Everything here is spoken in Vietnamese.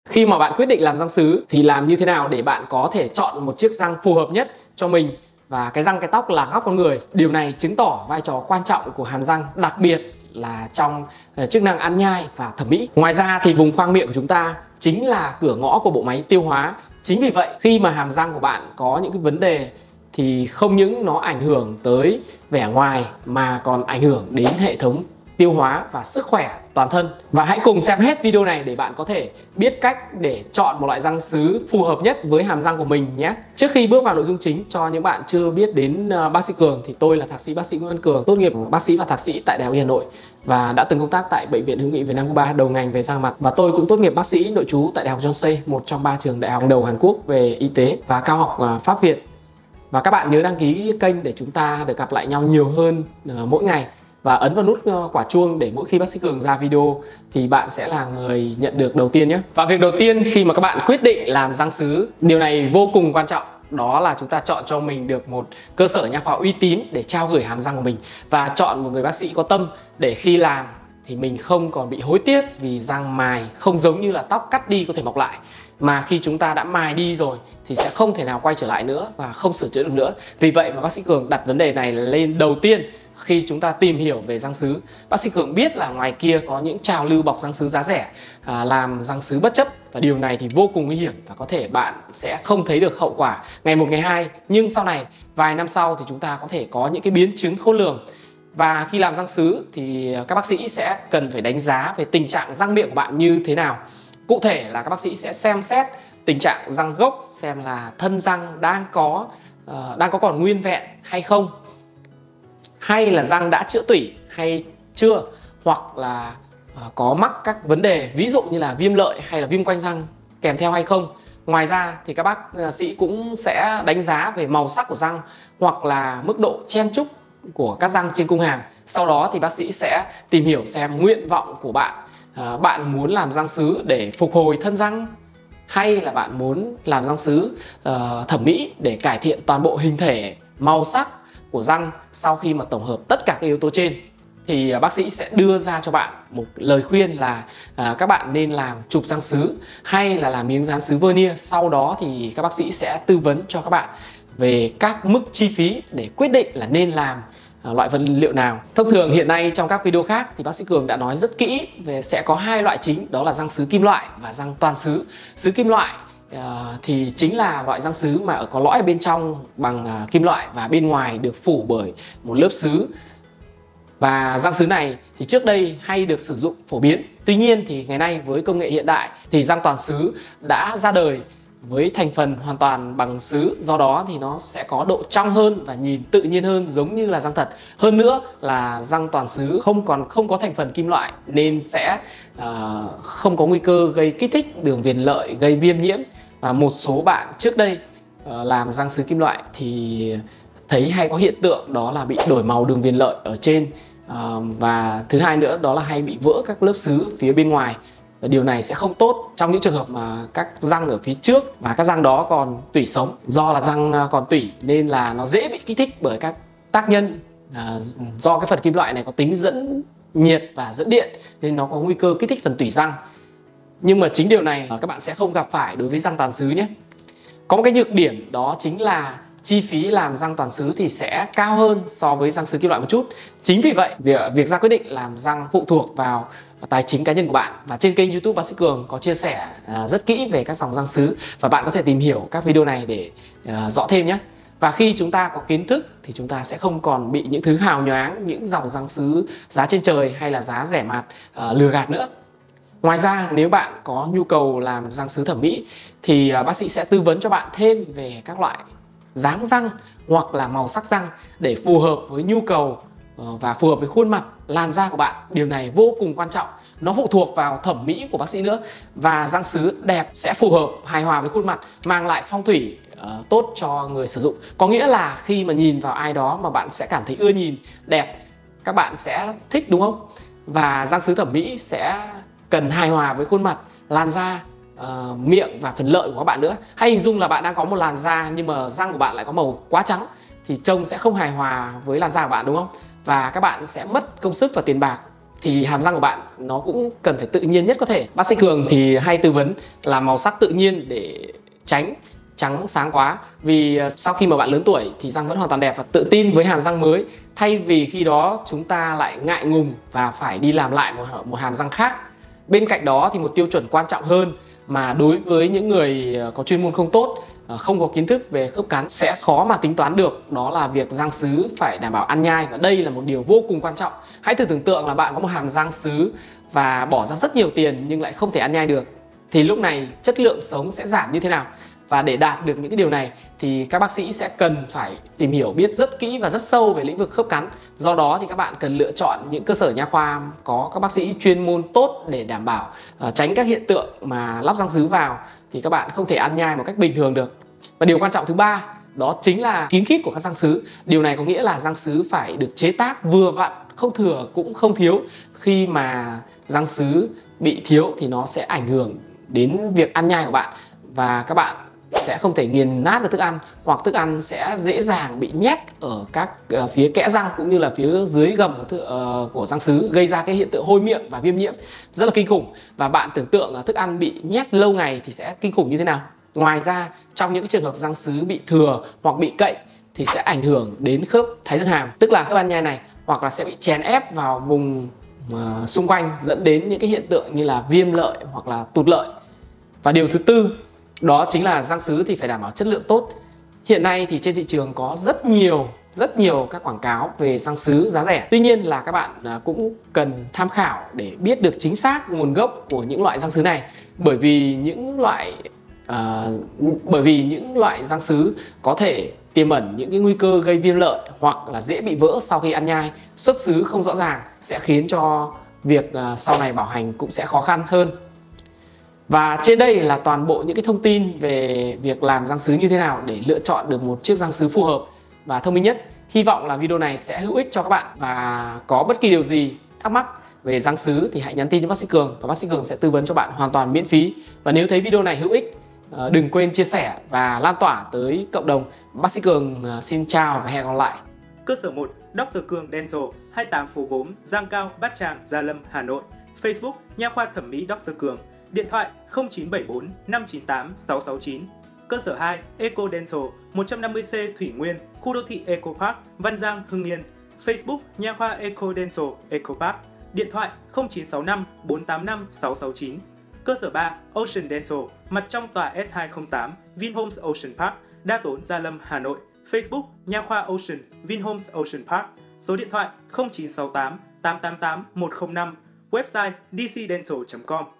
Khi mà bạn quyết định làm răng sứ thì làm như thế nào để bạn có thể chọn một chiếc răng phù hợp nhất cho mình, và cái răng cái tóc là góc con người. Điều này chứng tỏ vai trò quan trọng của hàm răng, đặc biệt là trong chức năng ăn nhai và thẩm mỹ. Ngoài ra thì vùng khoang miệng của chúng ta chính là cửa ngõ của bộ máy tiêu hóa. Chính vì vậy khi mà hàm răng của bạn có những cái vấn đề thì không những nó ảnh hưởng tới vẻ ngoài mà còn ảnh hưởng đến hệ thống tiêu hóa và sức khỏe toàn thân. Và hãy cùng xem hết video này để bạn có thể biết cách để chọn một loại răng sứ phù hợp nhất với hàm răng của mình nhé. Trước khi bước vào nội dung chính, cho những bạn chưa biết đến bác sĩ Cường thì tôi là thạc sĩ bác sĩ Nguyễn Văn Cường, tốt nghiệp bác sĩ và thạc sĩ tại Đại học Y Hà Nội và đã từng công tác tại Bệnh viện Hữu nghị Việt Nam Cuba, đầu ngành về răng mặt. Và tôi cũng tốt nghiệp bác sĩ nội trú tại Đại học Yonsei, một trong 3 trường đại học đầu Hàn Quốc về y tế, và cao học Pháp Việt. Và các bạn nhớ đăng ký kênh để chúng ta được gặp lại nhau nhiều hơn mỗi ngày, và ấn vào nút quả chuông để mỗi khi bác sĩ Cường ra video thì bạn sẽ là người nhận được đầu tiên nhé. Và việc đầu tiên khi mà các bạn quyết định làm răng sứ, điều này vô cùng quan trọng, đó là chúng ta chọn cho mình được một cơ sở nha khoa uy tín để trao gửi hàm răng của mình, và chọn một người bác sĩ có tâm để khi làm thì mình không còn bị hối tiếc vì răng mài không giống như là tóc cắt đi có thể mọc lại, mà khi chúng ta đã mài đi rồi thì sẽ không thể nào quay trở lại nữa và không sửa chữa được nữa. Vì vậy mà bác sĩ Cường đặt vấn đề này lên đầu tiên khi chúng ta tìm hiểu về răng sứ. Bác sĩ Cường biết là ngoài kia có những trào lưu bọc răng sứ giá rẻ, làm răng sứ bất chấp, và điều này thì vô cùng nguy hiểm và có thể bạn sẽ không thấy được hậu quả ngày một ngày hai, nhưng sau này vài năm sau thì chúng ta có thể có những cái biến chứng khôn lường. Và khi làm răng sứ thì các bác sĩ sẽ cần phải đánh giá về tình trạng răng miệng của bạn như thế nào. Cụ thể là các bác sĩ sẽ xem xét tình trạng răng gốc, xem là thân răng đang có còn nguyên vẹn hay không, hay là răng đã chữa tủy hay chưa, hoặc là có mắc các vấn đề ví dụ như là viêm lợi hay là viêm quanh răng kèm theo hay không. Ngoài ra thì các bác sĩ cũng sẽ đánh giá về màu sắc của răng hoặc là mức độ chen chúc của các răng trên cung hàm. Sau đó thì bác sĩ sẽ tìm hiểu xem nguyện vọng của bạn, bạn muốn làm răng sứ để phục hồi thân răng, hay là bạn muốn làm răng sứ thẩm mỹ để cải thiện toàn bộ hình thể, màu sắc của răng. Sau khi mà tổng hợp tất cả các yếu tố trên thì bác sĩ sẽ đưa ra cho bạn một lời khuyên là các bạn nên làm chụp răng sứ hay là làm miếng dán sứ vernier. Sau đó thì các bác sĩ sẽ tư vấn cho các bạn về các mức chi phí để quyết định là nên làm loại vật liệu nào. Thông thường hiện nay trong các video khác thì bác sĩ Cường đã nói rất kỹ về sẽ có hai loại chính, đó là răng sứ kim loại và răng toàn sứ. Sứ kim loại thì chính là loại răng sứ mà có lõi ở bên trong bằng kim loại và bên ngoài được phủ bởi một lớp sứ. Và răng sứ này thì trước đây hay được sử dụng phổ biến. Tuy nhiên thì ngày nay với công nghệ hiện đại thì răng toàn sứ đã ra đời với thành phần hoàn toàn bằng sứ, do đó thì nó sẽ có độ trong hơn và nhìn tự nhiên hơn, giống như là răng thật. Hơn nữa là răng toàn sứ không có thành phần kim loại nên sẽ không có nguy cơ gây kích thích đường viền lợi, gây viêm nhiễm. Và một số bạn trước đây làm răng sứ kim loại thì thấy hay có hiện tượng đó là bị đổi màu đường viền lợi ở trên, và thứ hai nữa đó là hay bị vỡ các lớp sứ phía bên ngoài. Và điều này sẽ không tốt trong những trường hợp mà các răng ở phía trước và các răng đó còn tủy sống. Do là răng còn tủy nên là nó dễ bị kích thích bởi các tác nhân, do cái phần kim loại này có tính dẫn nhiệt và dẫn điện nên nó có nguy cơ kích thích phần tủy răng. Nhưng mà chính điều này các bạn sẽ không gặp phải đối với răng toàn sứ nhé. Có một cái nhược điểm đó chính là chi phí làm răng toàn sứ thì sẽ cao hơn so với răng sứ kim loại một chút. Chính vì vậy việc ra quyết định làm răng phụ thuộc vào tài chính cá nhân của bạn. Và trên kênh YouTube bác sĩ Cường có chia sẻ rất kỹ về các dòng răng sứ, và bạn có thể tìm hiểu các video này để rõ thêm nhé. Và khi chúng ta có kiến thức thì chúng ta sẽ không còn bị những thứ hào nhoáng, những dòng răng sứ giá trên trời hay là giá rẻ mạt lừa gạt nữa. Ngoài ra nếu bạn có nhu cầu làm răng sứ thẩm mỹ thì bác sĩ sẽ tư vấn cho bạn thêm về các loại dáng răng hoặc là màu sắc răng để phù hợp với nhu cầu và phù hợp với khuôn mặt, làn da của bạn. Điều này vô cùng quan trọng, nó phụ thuộc vào thẩm mỹ của bác sĩ nữa. Và răng sứ đẹp sẽ phù hợp, hài hòa với khuôn mặt, mang lại phong thủy tốt cho người sử dụng. Có nghĩa là khi mà nhìn vào ai đó mà bạn sẽ cảm thấy ưa nhìn, đẹp, các bạn sẽ thích, đúng không? Và răng sứ thẩm mỹ sẽ cần hài hòa với khuôn mặt, làn da, miệng và phần lợi của các bạn nữa. Hay hình dung là bạn đang có một làn da nhưng mà răng của bạn lại có màu quá trắng thì trông sẽ không hài hòa với làn da của bạn, đúng không? Và các bạn sẽ mất công sức và tiền bạc thì hàm răng của bạn nó cũng cần phải tự nhiên nhất có thể. Bác sĩ Cường thì hay tư vấn là màu sắc tự nhiên để tránh trắng sáng quá, vì sau khi mà bạn lớn tuổi thì răng vẫn hoàn toàn đẹp và tự tin với hàm răng mới, thay vì khi đó chúng ta lại ngại ngùng và phải đi làm lại một hàm răng khác. Bên cạnh đó thì một tiêu chuẩn quan trọng hơn mà đối với những người có chuyên môn không tốt, không có kiến thức về khớp cắn sẽ khó mà tính toán được, đó là việc răng sứ phải đảm bảo ăn nhai, và đây là một điều vô cùng quan trọng. Hãy thử tưởng tượng là bạn có một hàm răng sứ và bỏ ra rất nhiều tiền nhưng lại không thể ăn nhai được, thì lúc này chất lượng sống sẽ giảm như thế nào? Và để đạt được những cái điều này thì các bác sĩ sẽ cần phải tìm hiểu biết rất kỹ và rất sâu về lĩnh vực khớp cắn. Do đó thì các bạn cần lựa chọn những cơ sở nha khoa có các bác sĩ chuyên môn tốt để đảm bảo tránh các hiện tượng mà lắp răng sứ vào thì các bạn không thể ăn nhai một cách bình thường được. Và điều quan trọng thứ ba đó chính là kín khít của các răng sứ. Điều này có nghĩa là răng sứ phải được chế tác vừa vặn, không thừa cũng không thiếu. Khi mà răng sứ bị thiếu thì nó sẽ ảnh hưởng đến việc ăn nhai của bạn, và các bạn sẽ không thể nghiền nát được thức ăn, hoặc thức ăn sẽ dễ dàng bị nhét ở các phía kẽ răng cũng như là phía dưới gầm của răng sứ, gây ra cái hiện tượng hôi miệng và viêm nhiễm rất là kinh khủng. Và bạn tưởng tượng là thức ăn bị nhét lâu ngày thì sẽ kinh khủng như thế nào. Ngoài ra, trong những trường hợp răng sứ bị thừa hoặc bị cậy thì sẽ ảnh hưởng đến khớp thái dương hàm, tức là khớp ăn nhai này, hoặc là sẽ bị chèn ép vào vùng xung quanh, dẫn đến những cái hiện tượng như là viêm lợi hoặc là tụt lợi. Và điều thứ tư đó chính là răng sứ thì phải đảm bảo chất lượng tốt. Hiện nay thì trên thị trường có rất nhiều các quảng cáo về răng sứ giá rẻ. Tuy nhiên là các bạn cũng cần tham khảo để biết được chính xác nguồn gốc của những loại răng sứ này, bởi vì những loại răng sứ có thể tiềm ẩn những cái nguy cơ gây viêm lợi hoặc là dễ bị vỡ sau khi ăn nhai. Xuất xứ không rõ ràng sẽ khiến cho việc sau này bảo hành cũng sẽ khó khăn hơn. Và trên đây là toàn bộ những cái thông tin về việc làm răng sứ như thế nào để lựa chọn được một chiếc răng sứ phù hợp và thông minh nhất. Hy vọng là video này sẽ hữu ích cho các bạn, và có bất kỳ điều gì thắc mắc về răng sứ thì hãy nhắn tin cho bác sĩ Cường và bác sĩ Cường sẽ tư vấn cho bạn hoàn toàn miễn phí. Và nếu thấy video này hữu ích, đừng quên chia sẻ và lan tỏa tới cộng đồng. Bác sĩ Cường xin chào và hẹn gặp lại. Cơ sở 1 Dr. Cường Dental, 28 Phố Gốm, Giang Cao, Bát Tràng, Gia Lâm, Hà Nội. Facebook Nha khoa thẩm mỹ Dr. Cường. Điện thoại 0974 598 669. Cơ sở 2 Eco Dental, 150C Thủy Nguyên, khu đô thị Eco Park, Văn Giang, Hưng Yên. Facebook Nha khoa Eco Dental, Eco Park. Điện thoại 0965 485 669. Cơ sở 3 Ocean Dental, mặt trong tòa S208, Vinhomes Ocean Park, Đa Tốn, Gia Lâm, Hà Nội. Facebook Nha khoa Ocean, Vinhomes Ocean Park. Số điện thoại 0968 888 105. Website dcdental.com.